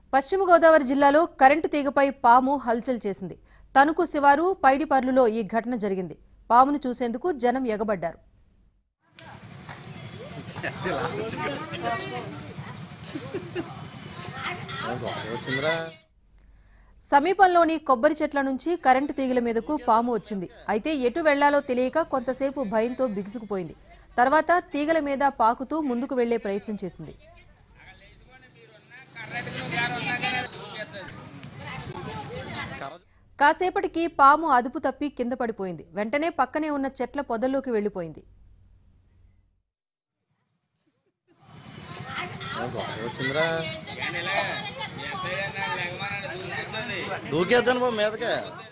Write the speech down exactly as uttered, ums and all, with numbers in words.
పశ్చిమ గోదావరి జిల్లాలో కరెంటు తీగపై పాము హల్చల్ చేసింది. తణుకు శివారు పైడిపర్లులో ఈ ఘటన జరిగింది. పామును చూసేందుకు జనం ఎగబడ్డారు. సమీపంలోని కొబ్బరి చెట్ల నుంచి కరెంటు తీగల మీదకు పాము వచ్చింది. అయితే ఎటు వెళ్లాలో తెలియక కొంతసేపు భయంతో బిగుసుకుపోయింది. తర్వాత తీగల మీద పాకుతూ ముందుకు వెళ్లే ప్రయత్నం చేసింది. కాసేపటికి పాము అదుపు తప్పి కింద పడిపోయింది. వెంటనే పక్కనే ఉన్న చెట్ల పొదల్లోకి వెళ్లిపోయింది. దూకేద్దాను మీదకే